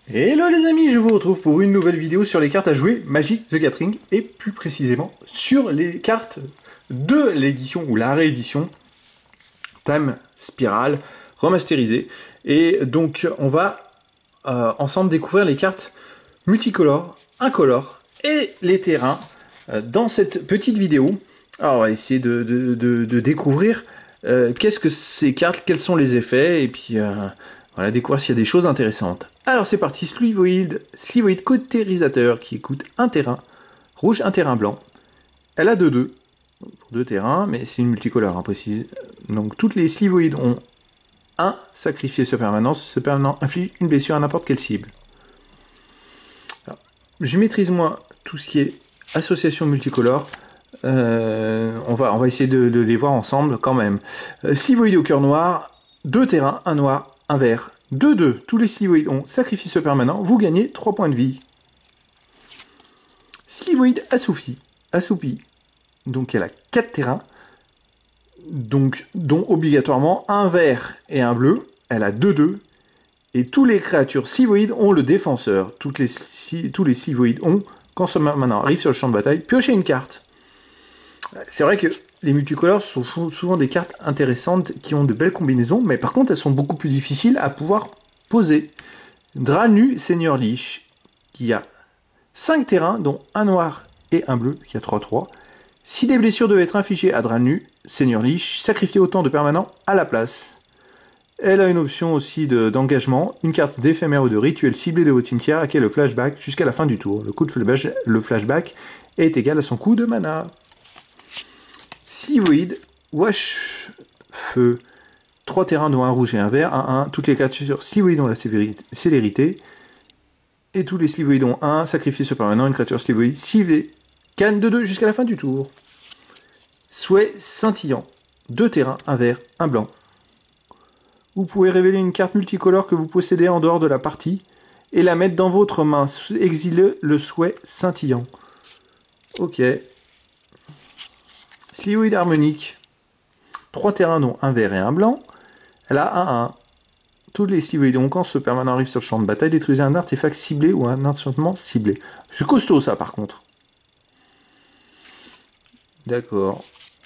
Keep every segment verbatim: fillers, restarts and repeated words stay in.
Hello les amis, je vous retrouve pour une nouvelle vidéo sur les cartes à jouer Magic the Gathering et plus précisément sur les cartes de l'édition ou la réédition Time Spiral remasterisée. Et donc on va euh, ensemble découvrir les cartes multicolores, incolores et les terrains euh, dans cette petite vidéo. Alors on va essayer de, de, de, de découvrir euh, qu'est-ce que ces cartes, quels sont les effets et puis euh, voilà, découvrir s'il y a des choses intéressantes. Alors c'est parti, Slivoid, Slivoid cautérisateur qui coûte un terrain rouge, un terrain blanc. Elle a deux deux, pour deux terrains, mais c'est une multicolore, hein, précise. Donc toutes les Slivoids ont un sacrifié sur permanence. Ce permanent inflige une blessure à n'importe quelle cible. Alors, je maîtrise moins tout ce qui est association multicolore. Euh, on, va, on va essayer de, de les voir ensemble quand même. Euh, Slivoid au cœur noir, deux terrains, un noir, un vert. deux deux, tous les Slivoids ont sacrifice permanent, vous gagnez trois points de vie. Slivoid assoupi, assoupi, donc elle a quatre terrains, donc, dont obligatoirement un vert et un bleu, elle a deux deux, et tous les créatures Slivoids ont le défenseur, toutes les, tous les Slivoids ont, quand ce permanent arrive sur le champ de bataille, piocher une carte. C'est vrai que les multicolores sont souvent des cartes intéressantes qui ont de belles combinaisons, mais par contre elles sont beaucoup plus difficiles à pouvoir poser. Dranu Seigneur Lich, qui a cinq terrains, dont un noir et un bleu, qui a trois trois. Si des blessures devaient être infligées à Dranu Seigneur Lich, sacrifiez autant de permanents à la place. Elle a une option aussi d'engagement, de, une carte d'éphémère ou de rituel ciblé de votre cimetière à laquelle le flashback jusqu'à la fin du tour. Le coût de flashback, le flashback est égal à son coût de mana. Slivoid, Wash Feu, trois terrains dont un rouge et un vert, un un, toutes les créatures Slivoid ont la célérité, et tous les Slivoid ont un, sacrifice ce permanent, une créature Slivoid ciblée, canne de deux jusqu'à la fin du tour. Souhait scintillant, deux terrains, un vert, un blanc. Vous pouvez révéler une carte multicolore que vous possédez en dehors de la partie, et la mettre dans votre main, exilez le souhait scintillant. Ok. Slivoid harmonique, trois terrains dont un vert et un blanc. Elle a un un. Tous les Slivoid ont, quand ce permanent arrive sur le champ de bataille, détruisez un artefact ciblé ou un enchantement ciblé. C'est costaud ça par contre. D'accord.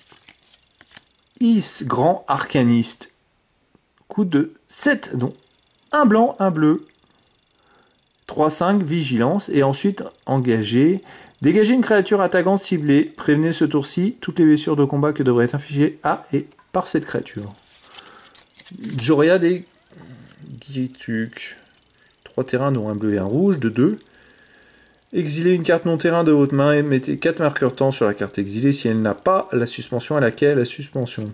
Is, grand arcaniste. Coût de sept, dont un blanc, un bleu. trois cinq, vigilance. Et ensuite, engagé. Dégagez une créature attaquante ciblée. Prévenez ce tour-ci toutes les blessures de combat que devraient être infligées à et par cette créature. Joria des Gituc. trois terrains dont un bleu et un rouge, de deux. Exilez une carte non-terrain de votre main et mettez quatre marqueurs temps sur la carte exilée si elle n'a pas la suspension à laquelle la suspension.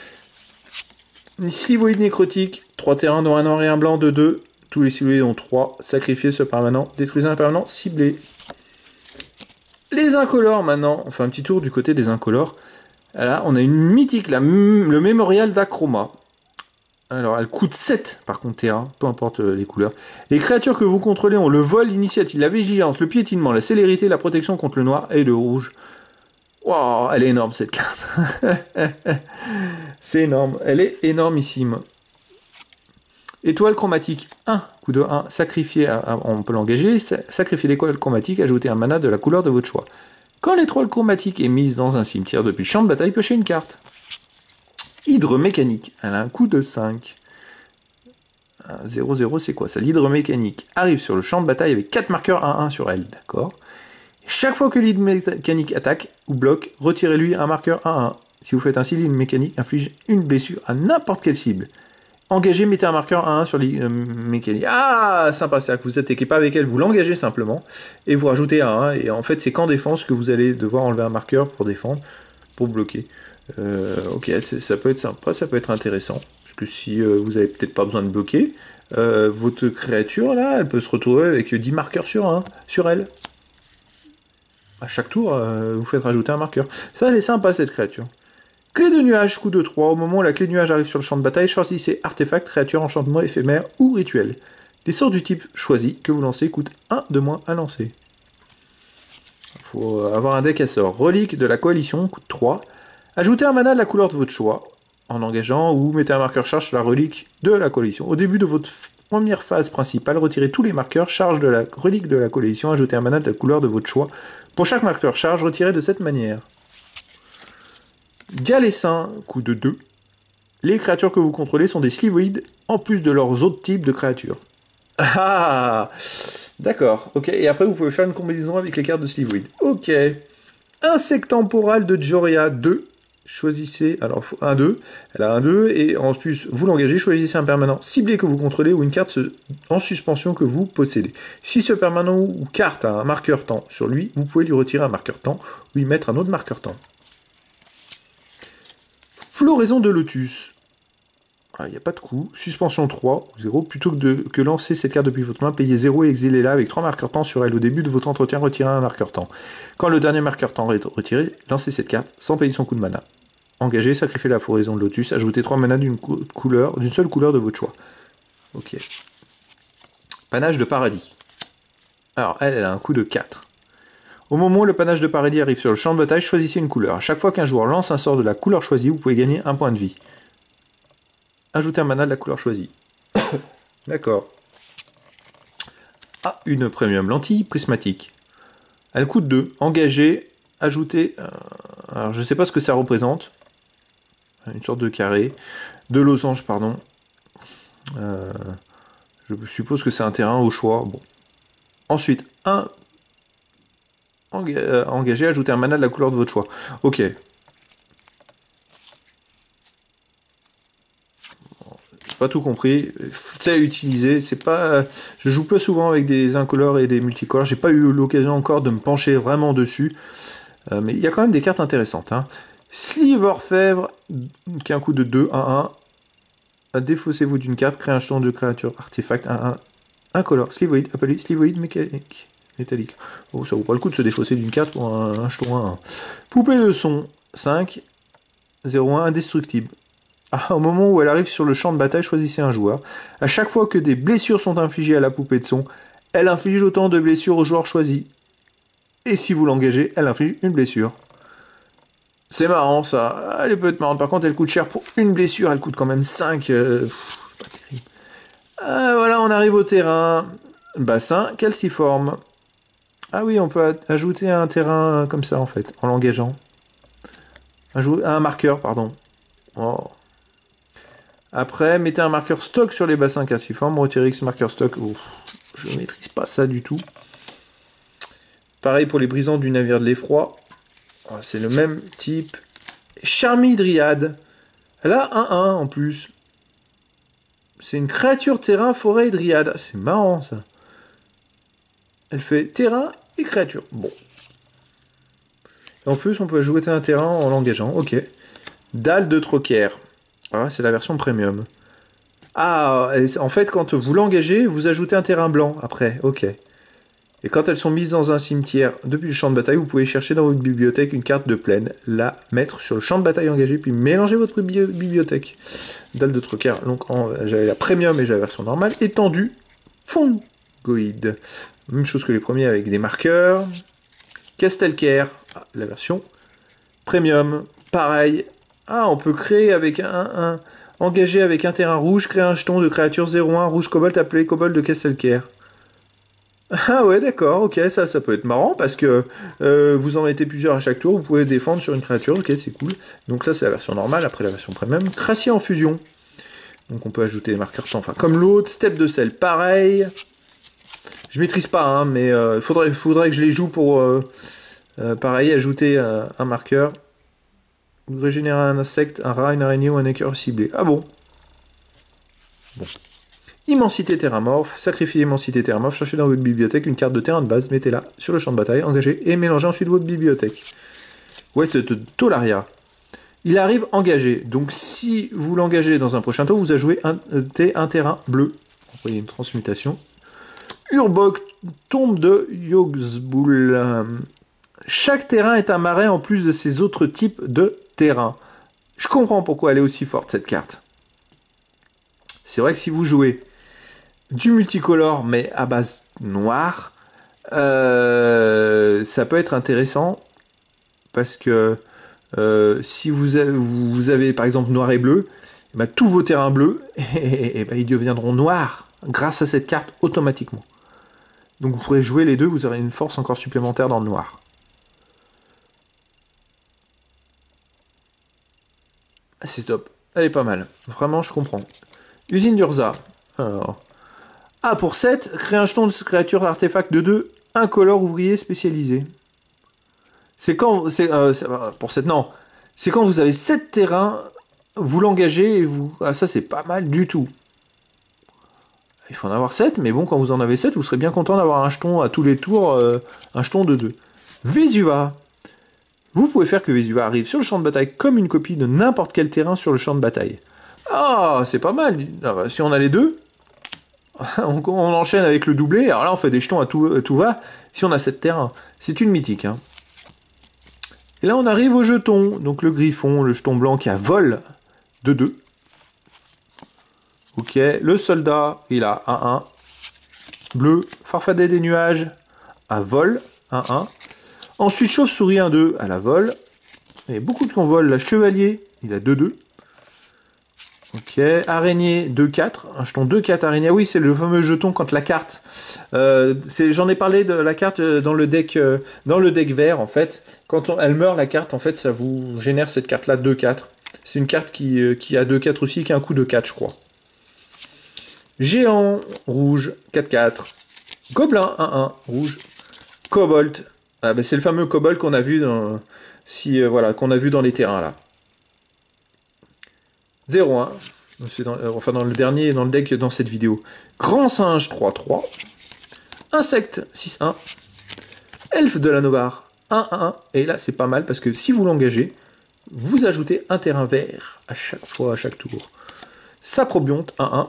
Slivoid nécrotique, trois terrains dont un noir et un blanc, de deux. Tous les Slivoid ont trois. Sacrifiez ce permanent. Détruisez un permanent ciblé. Les incolores maintenant. On fait un petit tour du côté des incolores. Là, on a une mythique, la, le mémorial d'Achroma. Alors, elle coûte sept par contre terrain, peu importe les couleurs. Les créatures que vous contrôlez ont le vol, l'initiative, la vigilance, le piétinement, la célérité, la protection contre le noir et le rouge. Wow, elle est énorme cette carte. C'est énorme, elle est énormissime. Étoile chromatique, un, coup de un, sacrifier, on peut l'engager, sacrifier l'étoile chromatique, ajouter un mana de la couleur de votre choix. Quand l'étoile chromatique est mise dans un cimetière depuis le champ de bataille, piochez une carte. Hydre mécanique, elle a un coût de cinq. zéro zéro, c'est quoi ça? L'hydre mécanique arrive sur le champ de bataille avec quatre marqueurs un un sur elle, d'accord? Chaque fois que l'hydre mécanique attaque ou bloque, retirez-lui un marqueur un un. Si vous faites ainsi, l'hydre mécanique inflige une blessure à n'importe quelle cible. Engagez, mettez un marqueur un un sur l'hydre mécanique. Ah, sympa, c'est-à-dire que vous attaquez pas avec elle, vous l'engagez simplement, et vous rajoutez un un, et en fait c'est qu'en défense que vous allez devoir enlever un marqueur pour défendre, pour bloquer. Euh, ok, ça peut être sympa, ça peut être intéressant, parce que si euh, vous avez peut-être pas besoin de bloquer, euh, votre créature là, elle peut se retrouver avec dix marqueurs sur un, sur elle. À chaque tour, euh, vous faites rajouter un marqueur. Ça, elle est sympa cette créature. Clé de nuage, coup de trois. Au moment où la clé de nuage arrive sur le champ de bataille, choisissez artefact, créature, enchantement, éphémère ou rituel. Les sorts du type choisi que vous lancez coûtent un de moins à lancer. Il faut avoir un deck à sort. Relique de la coalition, coûte trois. Ajoutez un mana de la couleur de votre choix, en engageant, ou mettez un marqueur charge sur la relique de la coalition. Au début de votre Première phase principale, retirez tous les marqueurs, charge de la relique de la collection, ajoutez un mana de la couleur de votre choix. Pour chaque marqueur charge, retirez de cette manière. Galessin, coût de deux. Les créatures que vous contrôlez sont des slivoïdes, en plus de leurs autres types de créatures. Ah, d'accord, ok. Et après, vous pouvez faire une combinaison avec les cartes de slivoïdes. Ok. Insectemporal de Joria, deux. Choisissez, alors un deux, elle a un deux, et en plus, vous l'engagez, choisissez un permanent ciblé que vous contrôlez ou une carte en suspension que vous possédez. Si ce permanent ou carte a un marqueur temps sur lui, vous pouvez lui retirer un marqueur temps ou y mettre un autre marqueur temps. Floraison de Lotus. Il n'y a pas de coût. Suspension trois, zéro. Plutôt que de que lancer cette carte depuis votre main, payez zéro et exilez-la avec trois marqueurs temps sur elle. Au début de votre entretien, retirez un marqueur temps. Quand le dernier marqueur temps est retiré, lancez cette carte sans payer son coup de mana. Engagez, sacrifiez la floraison de Lotus, ajoutez trois manas d'une couleur, d'une seule couleur de votre choix. Ok. Panache de Paradis. Alors, elle, elle a un coût de quatre. Au moment où le panache de Paradis arrive sur le champ de bataille, choisissez une couleur. À chaque fois qu'un joueur lance un sort de la couleur choisie, vous pouvez gagner un point de vie. Ajoutez un mana de la couleur choisie. D'accord. Ah, une premium lentille prismatique. Elle coûte deux. Engagez, ajoutez... Euh, alors, je ne sais pas ce que ça représente. Une sorte de carré. De losange, pardon. Euh, je suppose que c'est un terrain au choix. Bon. Ensuite, un... Enga euh, engagez, ajoutez un mana de la couleur de votre choix. Ok. Pas tout compris, c'est à utiliser, c'est pas... Je joue pas souvent avec des incolores et des multicolores, j'ai pas eu l'occasion encore de me pencher vraiment dessus, euh, mais il y a quand même des cartes intéressantes. Hein. Sleeve Orfèvre, qui a un coût de deux, un, un. Défaussez-vous d'une carte, créez un jeton de créature artefact, un, un. Incolore, slivoïde, appelé slivoïde mécanique, métallique. Oh, ça vaut pas le coup de se défausser d'une carte pour un, un jeton un, un. Poupée de son, cinq, zéro un, indestructible. Ah, au moment où elle arrive sur le champ de bataille, choisissez un joueur. À chaque fois que des blessures sont infligées à la poupée de son, elle inflige autant de blessures au joueur choisi. Et si vous l'engagez, elle inflige une blessure. C'est marrant ça, elle est peut-être marrante. Par contre, elle coûte cher pour une blessure, elle coûte quand même cinq. Euh... C'est pas terrible. Ah, voilà, on arrive au terrain. Bassin calciforme. Ah oui, on peut ajouter un terrain comme ça en fait, en l'engageant. Un, un marqueur, pardon. Oh. Après, mettez un marqueur stock sur les bassins calciformes, retirez X marqueur stock. Ouf, je ne maîtrise pas ça du tout. Pareil pour les brisants du navire de l'effroi. Oh, c'est le même type. Charmille-Dryade. Elle a un un en plus. C'est une créature terrain, forêt et dryade. C'est marrant ça. Elle fait terrain et créature. Bon. Et en plus, on peut ajouter un terrain en l'engageant. Ok. Dalle de troquer. Voilà, c'est la version premium. Ah, en fait, quand vous l'engagez, vous ajoutez un terrain blanc après. Ok. Et quand elles sont mises dans un cimetière depuis le champ de bataille, vous pouvez chercher dans votre bibliothèque une carte de plaine, la mettre sur le champ de bataille engagé, puis mélanger votre bi bibliothèque. Dalle de troquer. Donc, j'avais la premium et j'avais la version normale. Étendue, fongoïde. Même chose que les premiers avec des marqueurs. Castelcaire, ah, la version premium. Pareil. Ah, on peut créer avec un, un... Engager avec un terrain rouge, créer un jeton de créature zéro un rouge cobalt appelé Cobalt de Castelcaire. Ah ouais, d'accord, ok, ça, ça peut être marrant parce que euh, vous en mettez plusieurs à chaque tour, vous pouvez défendre sur une créature, ok, c'est cool. Donc là, c'est la version normale, après la version premium. Crassier en fusion. Donc on peut ajouter des marqueurs sans fin. Comme l'autre, Step de sel, pareil. Je maîtrise pas, hein, mais euh, faudrait, faudrait que je les joue pour, euh, euh, pareil, ajouter euh, un marqueur. Vous régénérez un insecte, un rat, une araignée ou un écureuil ciblé. Ah bon. Bon. Immensité terramorphe. Sacrifiez Immensité terramorphe. Cherchez dans votre bibliothèque une carte de terrain de base. Mettez-la sur le champ de bataille. Engagez et mélangez ensuite votre bibliothèque. Ouest de Tolaria. Il arrive engagé. Donc si vous l'engagez dans un prochain tour, vous ajoutez un, un terrain bleu. Vous voyez une transmutation. Urbok. Tombe de Yogsbull. Chaque terrain est un marais en plus de ses autres types de terrain. Je comprends pourquoi elle est aussi forte cette carte. C'est vrai que si vous jouez du multicolore mais à base noire, euh, ça peut être intéressant parce que euh, si vous avez, vous avez par exemple noir et bleu, et ben, tous vos terrains bleus et, et ben, ils deviendront noirs grâce à cette carte automatiquement. Donc vous pourrez jouer les deux, vous aurez une force encore supplémentaire dans le noir. C'est top, elle est pas mal, vraiment je comprends. Usine d'Urza, alors... Ah, pour sept, créer un jeton de créature artefact de deux, incolore ouvrier spécialisé. C'est quand... c'est euh, pour sept, non. C'est quand vous avez sept terrains, vous l'engagez et vous... Ah, ça c'est pas mal du tout. Il faut en avoir sept, mais bon, quand vous en avez sept, vous serez bien content d'avoir un jeton à tous les tours, euh, un jeton de deux. Vesuva. Vous pouvez faire que Vesuva arrive sur le champ de bataille comme une copie de n'importe quel terrain sur le champ de bataille. Ah, c'est pas mal. Ah, bah, si on a les deux... on, on enchaîne avec le doublé, alors là on fait des jetons à tout, à tout va, si on a sept terrains. C'est une mythique. Hein. Et là on arrive au jeton, donc le griffon, le jeton blanc qui a vol de deux. Ok, le soldat, il a un un. Bleu, farfadet des nuages, à vol, un un. Ensuite chauve-souris un deux, à la vol. Il y a beaucoup de qu'on vole, la chevalier, il a deux deux. Ok, araignée deux quatre, un jeton deux quatre araignée, ah oui c'est le fameux jeton quand la carte, euh, j'en ai parlé de la carte dans le deck euh, dans le deck vert en fait, quand on, elle meurt la carte en fait ça vous génère cette carte là deux quatre, c'est une carte qui, euh, qui a deux quatre aussi, qui a un coup de quatre je crois. Géant, rouge, quatre quatre, gobelin un un, rouge, kobold, ah, ben c'est le fameux kobold qu'on a vu dans, si, euh, voilà, qu'on a vu dans les terrains là. zéro un, c'est dans, euh, enfin dans le dernier, dans le deck dans cette vidéo. Grand singe trois trois, insecte six un, elfe de la Nobar un un, et là c'est pas mal parce que si vous l'engagez, vous ajoutez un terrain vert à chaque fois, à chaque tour. Saprobionte un un,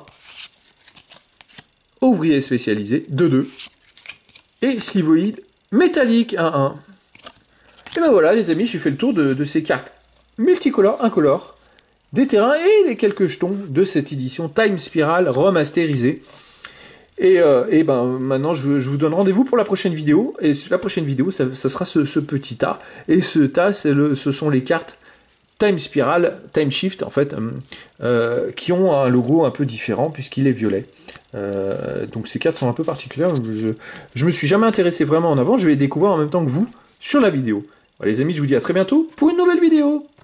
ouvrier spécialisé deux deux, et slivoïde métallique un un. Et ben voilà les amis, j'ai fait le tour de, de ces cartes multicolores, incolores, des terrains et des quelques jetons de cette édition Time Spiral remasterisée. Et, euh, et ben maintenant je, je vous donne rendez-vous pour la prochaine vidéo. Et la prochaine vidéo, ça, ça sera ce, ce petit tas. Et ce tas, le, ce sont les cartes Time Spiral, Time Shift en fait, euh, qui ont un logo un peu différent puisqu'il est violet. Euh, donc ces cartes sont un peu particulières. Je, je me suis jamais intéressé vraiment en avant. Je vais les découvrir en même temps que vous sur la vidéo. Voilà, les amis, je vous dis à très bientôt pour une nouvelle vidéo.